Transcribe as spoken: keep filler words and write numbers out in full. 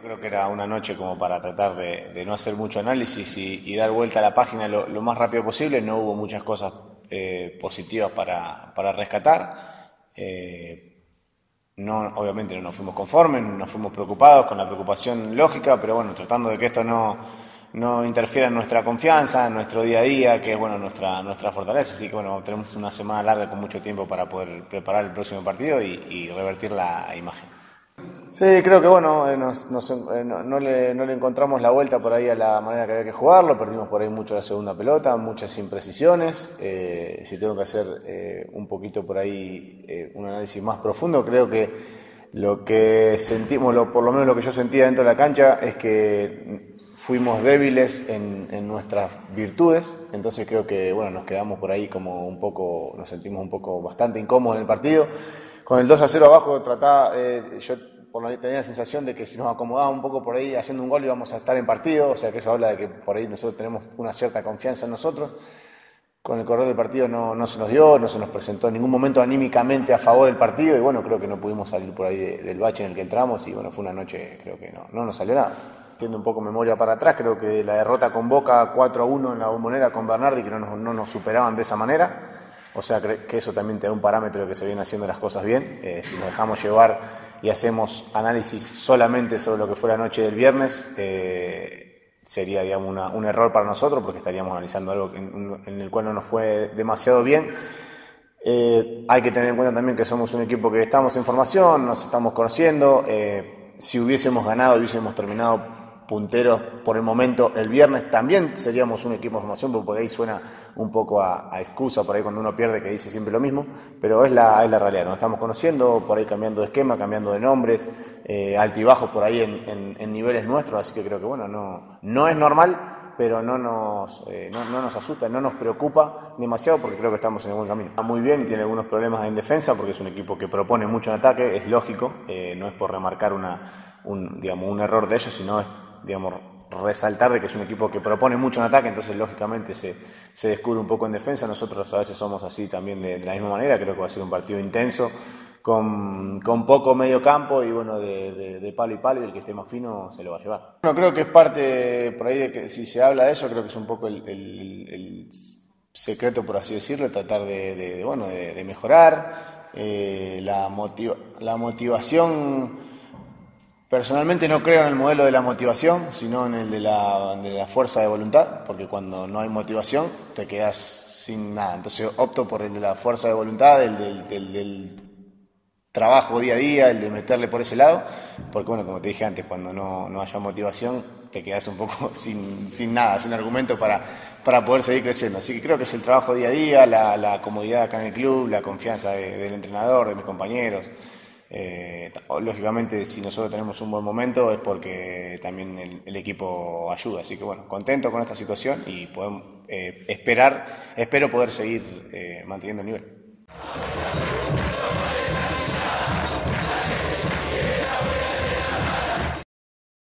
Creo que era una noche como para tratar de, de no hacer mucho análisis y, y dar vuelta a la página lo, lo más rápido posible. No hubo muchas cosas eh, positivas para, para rescatar. Eh, no, obviamente no nos fuimos conformes, nos fuimos preocupados con la preocupación lógica, pero bueno, tratando de que esto no, no interfiera en nuestra confianza, en nuestro día a día, que es bueno nuestra, nuestra fortaleza. Así que bueno, tenemos una semana larga con mucho tiempo para poder preparar el próximo partido y, y revertir la imagen. Sí, creo que bueno, eh, nos, nos, eh, no, no, le, no le encontramos la vuelta por ahí a la manera que había que jugarlo, perdimos por ahí mucho la segunda pelota, muchas imprecisiones. Eh, si tengo que hacer eh, un poquito por ahí eh, un análisis más profundo, creo que lo que sentimos, lo, por lo menos lo que yo sentía dentro de la cancha, es que fuimos débiles en, en nuestras virtudes. Entonces creo que bueno, nos quedamos por ahí como un poco, nos sentimos un poco bastante incómodos en el partido. Con el dos a cero abajo trataba, eh, yo por lo, tenía la sensación de que si nos acomodábamos un poco por ahí haciendo un gol íbamos a estar en partido, o sea que eso habla de que por ahí nosotros tenemos una cierta confianza en nosotros. Con el correr del partido no, no se nos dio, no se nos presentó en ningún momento anímicamente a favor del partido y bueno, creo que no pudimos salir por ahí de, del bache en el que entramos y bueno, fue una noche, creo que no, no nos salió nada. Haciendo un poco memoria para atrás, creo que la derrota con Boca cuatro a uno en la Bombonera con Bernardi, que no nos, no nos superaban de esa manera. O sea, que eso también te da un parámetro de que se vienen haciendo las cosas bien. Eh, si nos dejamos llevar y hacemos análisis solamente sobre lo que fue la noche del viernes, eh, sería, digamos, una, un error para nosotros porque estaríamos analizando algo en, en el cual no nos fue demasiado bien. Eh, hay que tener en cuenta también que somos un equipo que estamos en formación, nos estamos conociendo. Eh, si hubiésemos ganado, hubiésemos terminado punteros por el momento el viernes, también seríamos un equipo de formación, porque ahí suena un poco a, a excusa por ahí cuando uno pierde, que dice siempre lo mismo, pero es la, es la realidad, nos estamos conociendo, por ahí cambiando de esquema, cambiando de nombres, eh, altibajos por ahí en, en, en niveles nuestros, así que creo que bueno, no, no es normal, pero no nos, eh, no, no nos asusta, no nos preocupa demasiado porque creo que estamos en el buen camino. Está muy bien y tiene algunos problemas en defensa porque es un equipo que propone mucho en ataque, es lógico, eh, no es por remarcar una, un, digamos, un error de ellos, sino es digamos, resaltar de que es un equipo que propone mucho en ataque, entonces lógicamente se, se descubre un poco en defensa. Nosotros a veces somos así también de, de la misma manera. Creo que va a ser un partido intenso, con, con poco medio campo y bueno, de, de, de palo y palo, y el que esté más fino se lo va a llevar. Bueno, creo que es parte por ahí de que si se habla de eso, creo que es un poco el, el, el secreto, por así decirlo, tratar de, de, de, bueno, de, de mejorar eh, la, motiva, la motivación. Personalmente no creo en el modelo de la motivación, sino en el de la, de la fuerza de voluntad, porque cuando no hay motivación te quedas sin nada. Entonces opto por el de la fuerza de voluntad, el del, del, del trabajo día a día, el de meterle por ese lado, porque bueno, como te dije antes, cuando no, no haya motivación te quedas un poco sin, sin nada, sin argumento para, para poder seguir creciendo. Así que creo que es el trabajo día a día, la, la comodidad acá en el club, la confianza de, del entrenador, de mis compañeros. Eh, lógicamente si nosotros tenemos un buen momento es porque también el, el equipo ayuda, así que bueno, contento con esta situación y podemos eh, esperar, espero poder seguir eh, manteniendo el nivel.